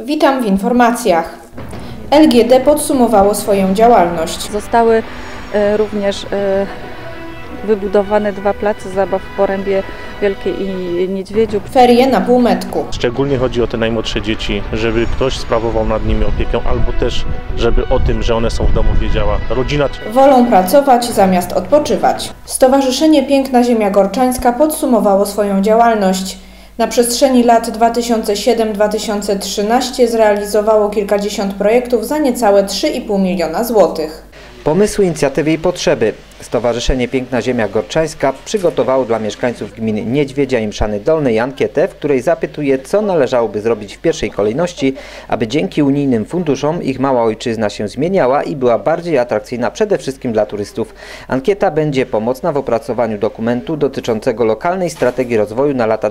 Witam w informacjach. LGD podsumowało swoją działalność. Zostały również wybudowane 2 place zabaw w Porębie Wielkiej i Niedźwiedziu. Ferie na półmetku. Szczególnie chodzi o te najmłodsze dzieci, żeby ktoś sprawował nad nimi opiekę, albo też, żeby o tym, że one są w domu, wiedziała rodzina. Wolą pracować zamiast odpoczywać. Stowarzyszenie Piękna Ziemia Gorczańska podsumowało swoją działalność. Na przestrzeni lat 2007-2013 zrealizowało kilkadziesiąt projektów za niecałe 3,5 miliona złotych. Pomysły, inicjatywy i potrzeby Stowarzyszenie Piękna Ziemia Gorczańska przygotowało dla mieszkańców gmin Niedźwiedzia i Mszany Dolnej ankietę, w której zapytuje, co należałoby zrobić w pierwszej kolejności, aby dzięki unijnym funduszom ich mała ojczyzna się zmieniała i była bardziej atrakcyjna przede wszystkim dla turystów. Ankieta będzie pomocna w opracowaniu dokumentu dotyczącego lokalnej strategii rozwoju na lata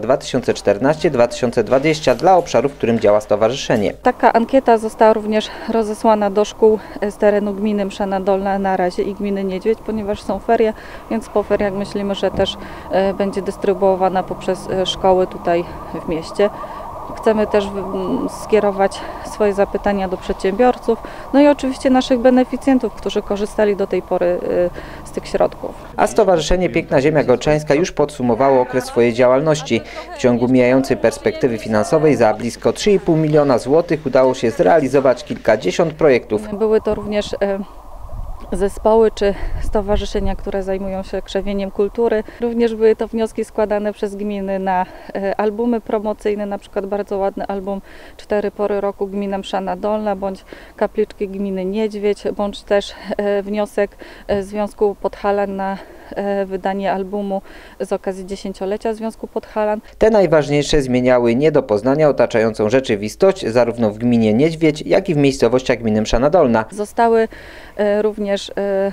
2014-2020 dla obszarów, w którym działa stowarzyszenie. Taka ankieta została również rozesłana do szkół z terenu gminy Mszana Dolna na razie i gminy Niedźwiedź, ponieważ są ferie, więc po feriach myślimy, że też będzie dystrybuowana poprzez szkoły tutaj w mieście. Chcemy też skierować swoje zapytania do przedsiębiorców, no i oczywiście naszych beneficjentów, którzy korzystali do tej pory z tych środków. A Stowarzyszenie Piękna Ziemia Gorczańska już podsumowało okres swojej działalności. W ciągu mijającej perspektywy finansowej za blisko 3,5 miliona złotych udało się zrealizować kilkadziesiąt projektów. Były to również zespoły czy stowarzyszenia, które zajmują się krzewieniem kultury. Również były to wnioski składane przez gminy na albumy promocyjne, na przykład bardzo ładny album 4 pory roku gmina Mszana Dolna, bądź kapliczki gminy Niedźwiedź, bądź też wniosek Związku Podhalan na wydanie albumu z okazji 10-lecia Związku Podhalan. Te najważniejsze zmieniały nie do poznania otaczającą rzeczywistość zarówno w gminie Niedźwiedź, jak i w miejscowościach gminy Mszana Dolna. Zostały również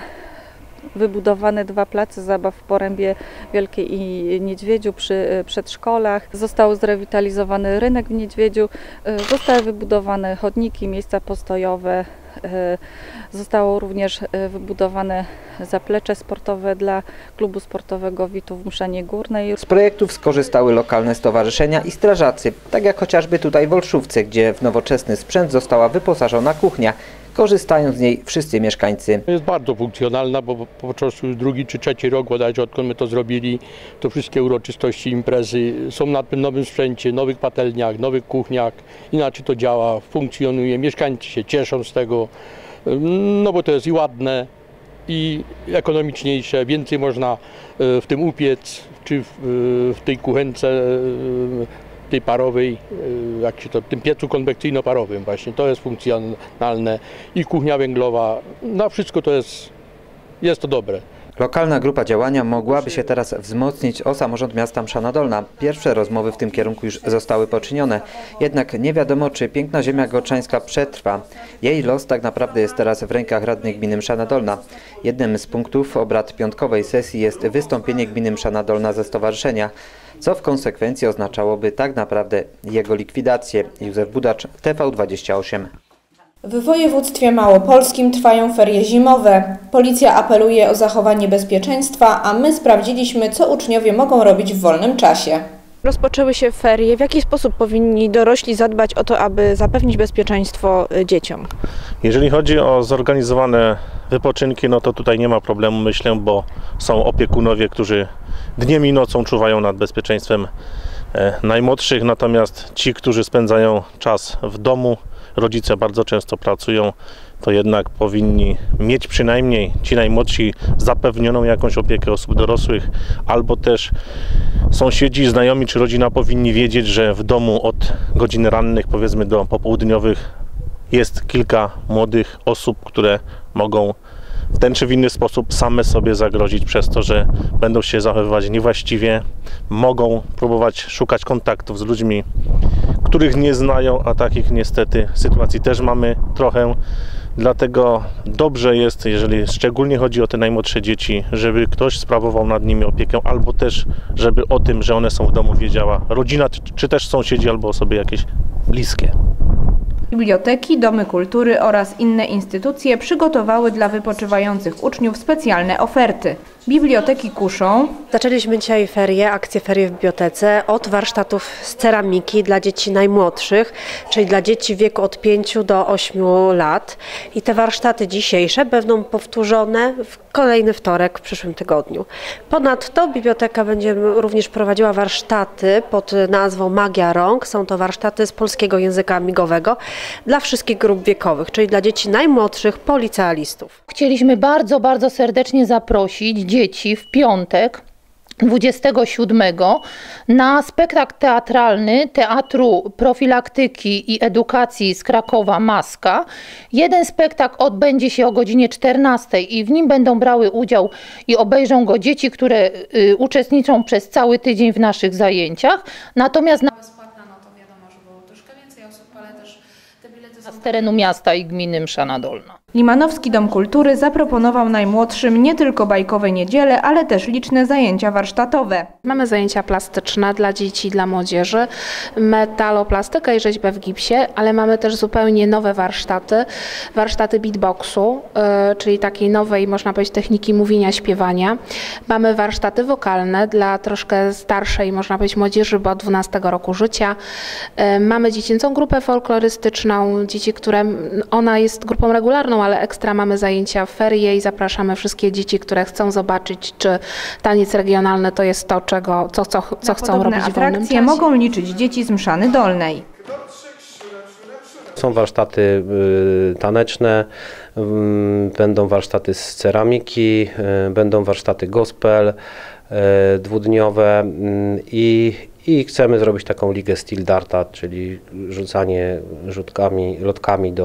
wybudowane 2 place zabaw w Porębie Wielkiej i Niedźwiedziu przy przedszkolach. Został zrewitalizowany rynek w Niedźwiedziu, zostały wybudowane chodniki, miejsca postojowe. Zostało również wybudowane zaplecze sportowe dla klubu sportowego Witów w Mszanie Górnej. Z projektów skorzystały lokalne stowarzyszenia i strażacy, tak jak chociażby tutaj w Olszówce, gdzie w nowoczesny sprzęt została wyposażona kuchnia. Korzystają z niej wszyscy mieszkańcy. Jest bardzo funkcjonalna, bo po prostu już 2. czy 3. rok bodajże, odkąd my to zrobili, to wszystkie uroczystości, imprezy są na tym nowym sprzęcie, nowych patelniach, nowych kuchniach. Inaczej to działa, funkcjonuje, mieszkańcy się cieszą z tego, no bo to jest i ładne, i ekonomiczniejsze, więcej można w tym upiec, czy w tej kuchence tej parowej, jak się to, w tym piecu konwekcyjno-parowym właśnie, to jest funkcjonalne i kuchnia węglowa, na wszystko to jest to dobre. Lokalna grupa działania mogłaby się teraz wzmocnić o samorząd miasta Mszana Dolna. Pierwsze rozmowy w tym kierunku już zostały poczynione. Jednak nie wiadomo, czy Piękna Ziemia Gorczańska przetrwa. Jej los tak naprawdę jest teraz w rękach radnych gminy Mszana Dolna. Jednym z punktów obrad piątkowej sesji jest wystąpienie gminy Mszana Dolna ze stowarzyszenia, co w konsekwencji oznaczałoby tak naprawdę jego likwidację. Józef Budacz, TV28. W województwie małopolskim trwają ferie zimowe. Policja apeluje o zachowanie bezpieczeństwa, a my sprawdziliśmy, co uczniowie mogą robić w wolnym czasie. Rozpoczęły się ferie. W jaki sposób powinni dorośli zadbać o to, aby zapewnić bezpieczeństwo dzieciom? Jeżeli chodzi o zorganizowane wypoczynki, no to tutaj nie ma problemu, myślę, bo są opiekunowie, którzy dniem i nocą czuwają nad bezpieczeństwem najmłodszych, natomiast ci, którzy spędzają czas w domu, rodzice bardzo często pracują, to jednak powinni mieć przynajmniej ci najmłodsi zapewnioną jakąś opiekę osób dorosłych, albo też sąsiedzi, znajomi czy rodzina powinni wiedzieć, że w domu od godzin rannych, powiedzmy do popołudniowych, jest kilka młodych osób, które mogą w ten czy w inny sposób same sobie zagrozić przez to, że będą się zachowywać niewłaściwie, mogą próbować szukać kontaktów z ludźmi, których nie znają, a takich niestety sytuacji też mamy trochę. Dlatego dobrze jest, jeżeli szczególnie chodzi o te najmłodsze dzieci, żeby ktoś sprawował nad nimi opiekę, albo też, żeby o tym, że one są w domu, wiedziała rodzina, czy też sąsiedzi, albo osoby jakieś bliskie. Biblioteki, domy kultury oraz inne instytucje przygotowały dla wypoczywających uczniów specjalne oferty. Biblioteki kuszą. Zaczęliśmy dzisiaj akcję ferie w bibliotece od warsztatów z ceramiki dla dzieci najmłodszych, czyli dla dzieci w wieku od 5 do 8 lat. I te warsztaty dzisiejsze będą powtórzone w kolejny wtorek w przyszłym tygodniu. Ponadto biblioteka będzie również prowadziła warsztaty pod nazwą Magia Rąk. Są to warsztaty z polskiego języka migowego dla wszystkich grup wiekowych, czyli dla dzieci najmłodszych po licealistów. Chcieliśmy bardzo serdecznie zaprosić dzieci w piątek 27 na spektakl teatralny Teatru Profilaktyki i Edukacji z Krakowa Maska. Jeden spektakl odbędzie się o godzinie 14 i w nim będą brały udział i obejrzą go dzieci, które uczestniczą przez cały tydzień w naszych zajęciach. Natomiast z terenu miasta i gminy Mszana Dolna. Limanowski Dom Kultury zaproponował najmłodszym nie tylko bajkowe niedziele, ale też liczne zajęcia warsztatowe. Mamy zajęcia plastyczne dla dzieci, dla młodzieży, metaloplastykę i rzeźbę w gipsie, ale mamy też zupełnie nowe warsztaty beatboxu, czyli takiej nowej, można powiedzieć, techniki mówienia, śpiewania. Mamy warsztaty wokalne dla troszkę starszej, można powiedzieć, młodzieży, bo od 12 roku życia. Mamy dziecięcą grupę folklorystyczną, dzieci, ona jest grupą regularną, ale ekstra mamy zajęcia w ferie i zapraszamy wszystkie dzieci, które chcą zobaczyć, czy taniec regionalny to jest to, co chcą robić w wolnym atrakcje czasie. Mogą liczyć dzieci z Mszany Dolnej. Są warsztaty taneczne, będą warsztaty z ceramiki, będą warsztaty gospel dwudniowe i chcemy zrobić taką ligę Steel Darta, czyli rzucanie lotkami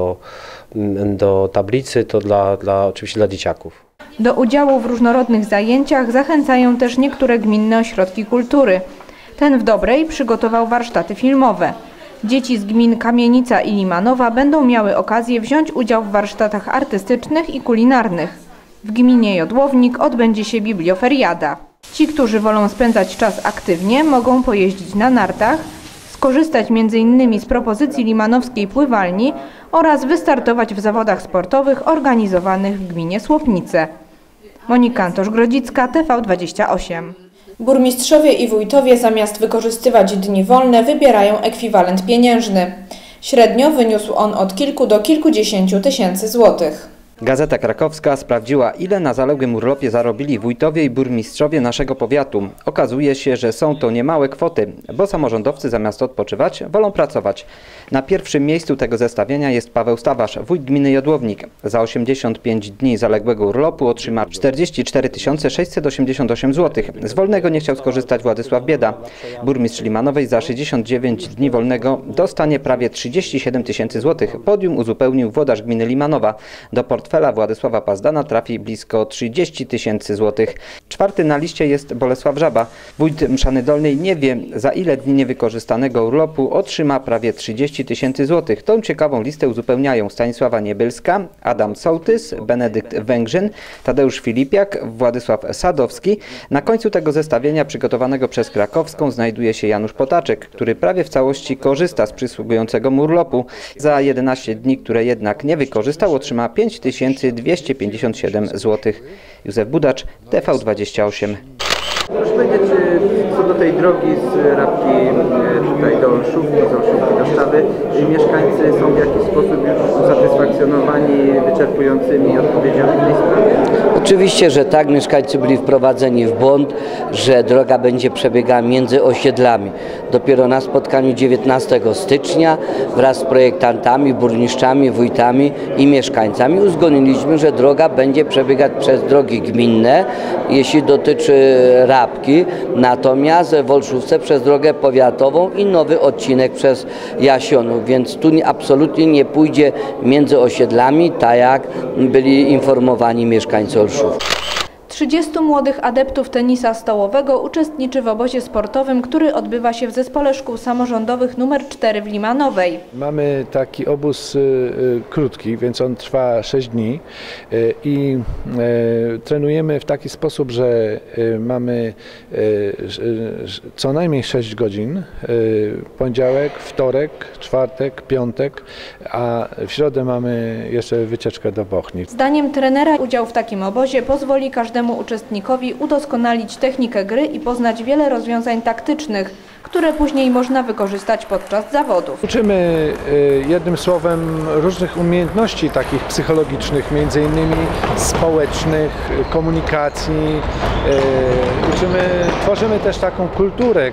do tablicy, to oczywiście dla dzieciaków. Do udziału w różnorodnych zajęciach zachęcają też niektóre gminne ośrodki kultury. Ten w Dobrej przygotował warsztaty filmowe. Dzieci z gmin Kamienica i Limanowa będą miały okazję wziąć udział w warsztatach artystycznych i kulinarnych. W gminie Jodłownik odbędzie się biblioferiada. Ci, którzy wolą spędzać czas aktywnie, mogą pojeździć na nartach, skorzystać m.in. z propozycji limanowskiej pływalni oraz wystartować w zawodach sportowych organizowanych w gminie Słopnice. Monika Antosz-Grodzicka, TV28. Burmistrzowie i wójtowie zamiast wykorzystywać dni wolne wybierają ekwiwalent pieniężny. Średnio wyniósł on od kilku do kilkudziesięciu tysięcy złotych. Gazeta Krakowska sprawdziła, ile na zaległym urlopie zarobili wójtowie i burmistrzowie naszego powiatu. Okazuje się, że są to niemałe kwoty, bo samorządowcy zamiast odpoczywać, wolą pracować. Na pierwszym miejscu tego zestawienia jest Paweł Stawarz, wójt gminy Jodłownik. Za 85 dni zaległego urlopu otrzyma 44 688 zł. Z wolnego nie chciał skorzystać Władysław Bieda. Burmistrz Limanowej za 69 dni wolnego dostanie prawie 37 tysięcy złotych. Podium uzupełnił włodarz gminy Limanowa. Do portfela Władysława Pazdana trafi blisko 30 tysięcy złotych. Czwarty na liście jest Bolesław Żaba. Wójt Mszany Dolnej nie wie, za ile dni niewykorzystanego urlopu otrzyma prawie 30 tysięcy złotych. Tą ciekawą listę uzupełniają Stanisława Niebylska, Adam Sołtys, Benedykt Węgrzyn, Tadeusz Filipiak, Władysław Sadowski. Na końcu tego zestawienia przygotowanego przez Krakowską znajduje się Janusz Potaczek, który prawie w całości korzysta z przysługującego mu urlopu. Za 11 dni, które jednak nie wykorzystał, otrzyma 5257 zł. Józef Budacz, TV28. Proszę powiedzieć, co do tej drogi z Rabki tutaj do Olszówki, z Olszówki do Szczawy, mieszkańcy są w jakiś sposób już usatysfakcjonowani wyczerpującymi odpowiedziami w tej sprawie? Oczywiście, że tak. Mieszkańcy byli wprowadzeni w błąd, że droga będzie przebiegała między osiedlami. Dopiero na spotkaniu 19 stycznia wraz z projektantami, burmistrzami, wójtami i mieszkańcami uzgodniliśmy, że droga będzie przebiegać przez drogi gminne, jeśli dotyczy Rabki, natomiast w Olszówce przez drogę powiatową i nowy odcinek przez Jasionów, więc tu absolutnie nie pójdzie między osiedlami, tak jak byli informowani mieszkańcy Olszówki. 30 młodych adeptów tenisa stołowego uczestniczy w obozie sportowym, który odbywa się w Zespole Szkół Samorządowych nr 4 w Limanowej. Mamy taki obóz krótki, więc on trwa 6 dni i trenujemy w taki sposób, że mamy co najmniej 6 godzin, poniedziałek, wtorek, czwartek, piątek, a w środę mamy jeszcze wycieczkę do Bochni. Zdaniem trenera udział w takim obozie pozwoli każdemu uczestnikowi udoskonalić technikę gry i poznać wiele rozwiązań taktycznych, które później można wykorzystać podczas zawodów. Uczymy jednym słowem różnych umiejętności takich psychologicznych, między innymi społecznych, komunikacji. Tworzymy też taką kulturę,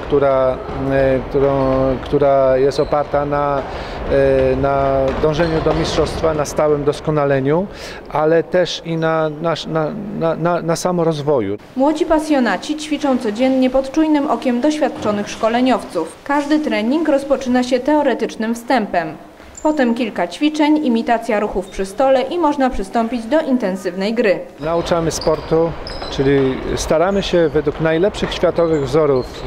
która jest oparta na dążeniu do mistrzostwa, na stałym doskonaleniu, ale też i na samorozwoju. Młodzi pasjonaci ćwiczą codziennie pod czujnym okiem doświadczonych szkoleniowców. Każdy trening rozpoczyna się teoretycznym wstępem. Potem kilka ćwiczeń, imitacja ruchów przy stole i można przystąpić do intensywnej gry. Nauczamy sportu, czyli staramy się według najlepszych światowych wzorów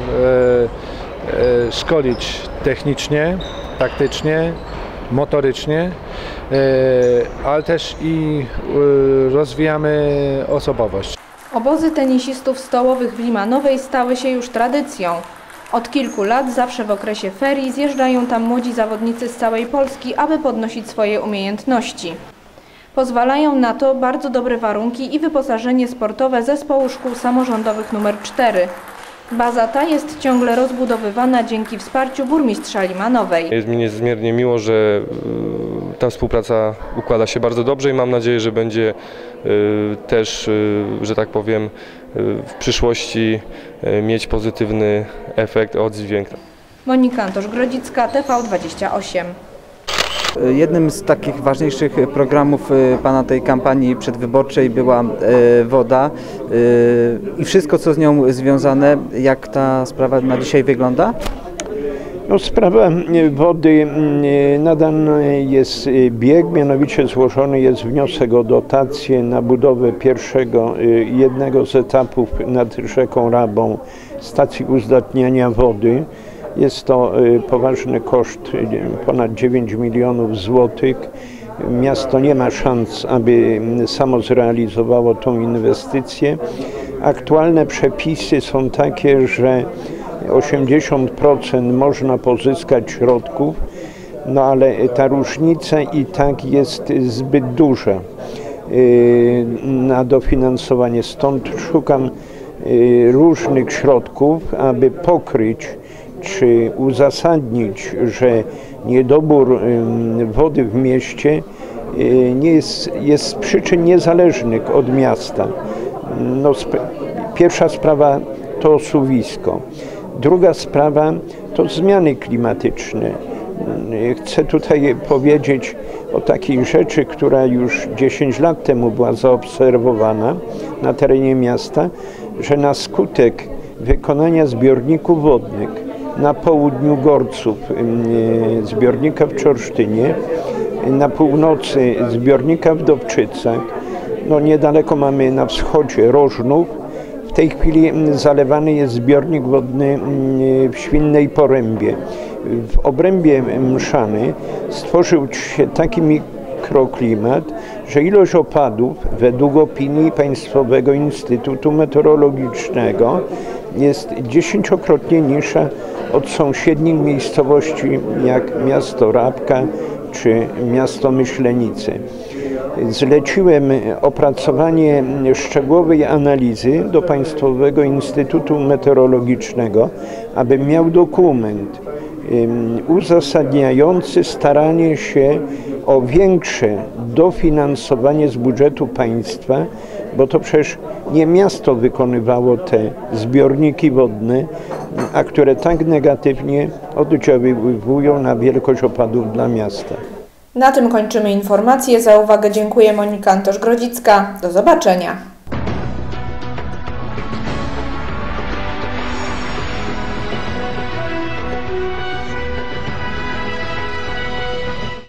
szkolić technicznie, taktycznie, motorycznie, ale też i rozwijamy osobowość. Obozy tenisistów stołowych w Limanowej stały się już tradycją. Od kilku lat zawsze w okresie ferii zjeżdżają tam młodzi zawodnicy z całej Polski, aby podnosić swoje umiejętności. Pozwalają na to bardzo dobre warunki i wyposażenie sportowe Zespołu Szkół Samorządowych nr 4. Baza ta jest ciągle rozbudowywana dzięki wsparciu burmistrza Limanowej. Jest mi niezmiernie miło, że ta współpraca układa się bardzo dobrze i mam nadzieję, że będzie też, że tak powiem, w przyszłości mieć pozytywny efekt, oddźwięk. Monika Antosz-Grodzicka, TV28. Jednym z takich ważniejszych programów pana tej kampanii przedwyborczej była woda i wszystko, co z nią związane. Jak ta sprawa na dzisiaj wygląda? No, sprawa wody nadany jest bieg, mianowicie złożony jest wniosek o dotację na budowę jednego z etapów nad rzeką Rabą stacji uzdatniania wody. Jest to poważny koszt, ponad 9 milionów złotych. Miasto nie ma szans, aby samo zrealizowało tą inwestycję. Aktualne przepisy są takie, że 80% można pozyskać środków, no ale ta różnica i tak jest zbyt duża na dofinansowanie. Stąd szukam różnych środków, aby pokryć czy uzasadnić, że niedobór wody w mieście jest z przyczyn niezależnych od miasta. No, pierwsza sprawa to osuwisko. Druga sprawa to zmiany klimatyczne. Chcę tutaj powiedzieć o takiej rzeczy, która już 10 lat temu była zaobserwowana na terenie miasta, że na skutek wykonania zbiorników wodnych na południu Gorców, zbiornika w Czorsztynie, na północy zbiornika w Dobczycach, no niedaleko mamy na wschodzie Rożnów. W tej chwili zalewany jest zbiornik wodny w Świnnej Porębie. W obrębie Mszany stworzył się taki mikroklimat, że ilość opadów według opinii Państwowego Instytutu Meteorologicznego jest 10-krotnie niższa od sąsiednich miejscowości jak miasto Rabka czy miasto Myślenice. Zleciłem opracowanie szczegółowej analizy do Państwowego Instytutu Meteorologicznego, aby miał dokument uzasadniający staranie się o większe dofinansowanie z budżetu państwa, bo to przecież nie miasto wykonywało te zbiorniki wodne, a które tak negatywnie oddziaływują na wielkość opadów dla miasta. Na tym kończymy informację. Za uwagę dziękuję. Monika Antosz-Grodzicka. Do zobaczenia.